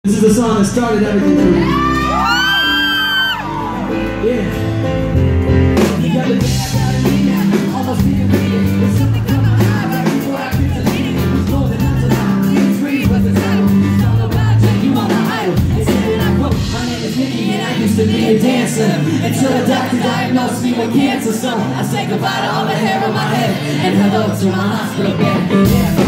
This is the song that started everything for me. Yeah. You got the day I gotta leave now. Almost didn't read it. There's something caught my eye right before I could delete it. It was more than not to lie. It's free was the title. It's all about you are my idol. It's something I wrote. My name is Nicky and I used to be a dancer until a doctor diagnosed me with cancer. So I say goodbye to all the hair on my head and hello to my hospital bed. Yeah.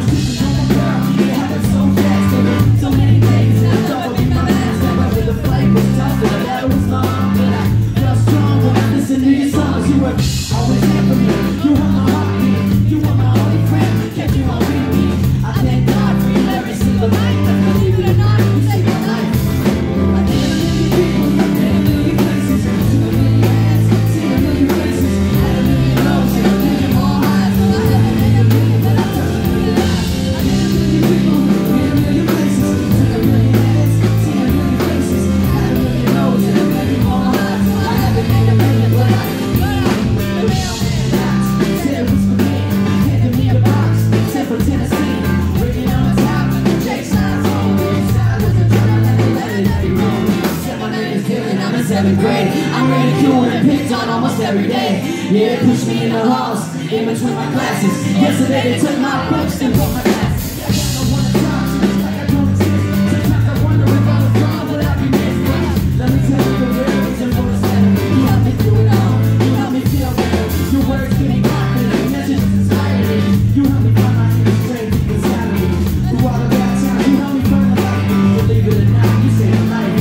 Always there for me. You are my heartbeat. You are my only friend. Kept you on repeat. I thank God for you every single night. Believe it or not, you saved my life. I did a million people. I did a million places. Seen a million hands. Seen a million faces. Had a million lows and a million more highs. I haven't made a million, but I touched a million lives. I did a million people. Been a million places. Seen a million hands. Seen a million faces. Had a million lows and a million more highs. I haven't made a million, but I seventh grade, I'm ridiculed and picked on almost every day. Yeah, they pushed me in the halls, in between my classes. Yesterday they took my books and broke my glasses. I don't wanna talk to you like I don't exist. Sometimes I wonder if I was gone, would I be missed? Let me tell you the real reason for this letter. You helped me through it all, you helped me feel better. Your words give me confidence, messages inspire me. You helped me find my inner strength inside of me. Through all the bad times, you helped me find the light. Believe it or not, you saved my life.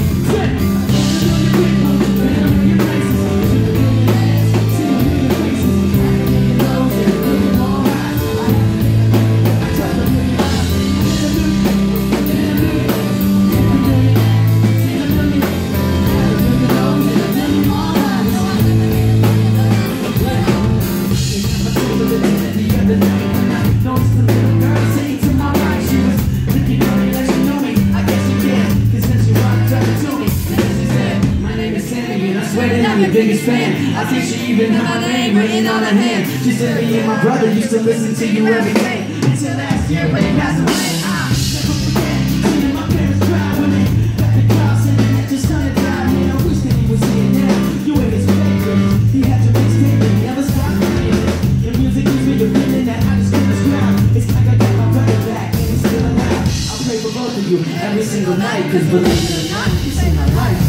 I'm your biggest fan. I think she even had my name written on her hand. She said me and my brother used to listen to you every day until last year when he passed away. Never forget seeing my parents cry when they got the cross and then it just started dying. Man, I wish that he was here now. You ain't his favorite. He had to mixtape and never stopped playing it. Your music gives me the feeling that I just couldn't drown. It's like I got my brother back and he's still alive. I'll pray for both of you every single night, cause believe it or not, you saved my life.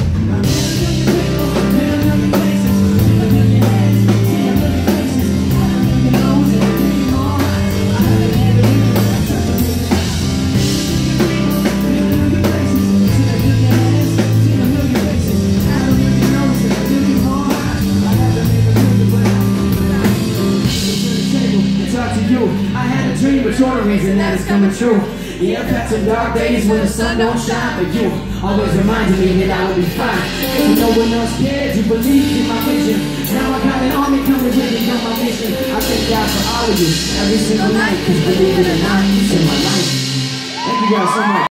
I had a dream, but you're the reason that it's coming true. Yeah, I've had some dark days when the sun don't shine, but you always reminded me that I would be fine. When no one else cared, you believed in my vision. Now I got an army coming with me on my mission. I thank God for all of you every single night, cause believe it or not, you saved my life. Thank you guys so much.